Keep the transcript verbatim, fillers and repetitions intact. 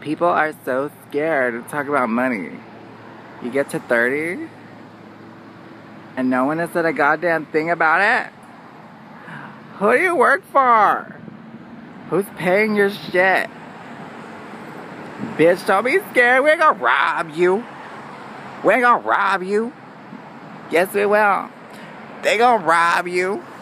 People are so scared to talk about money. You get to thirty and no one has said a goddamn thing about it? Who do you work for? Who's paying your shit? Bitch, don't be scared. We ain't gonna rob you. We ain't gonna rob you. Yes, we will. They gonna rob you.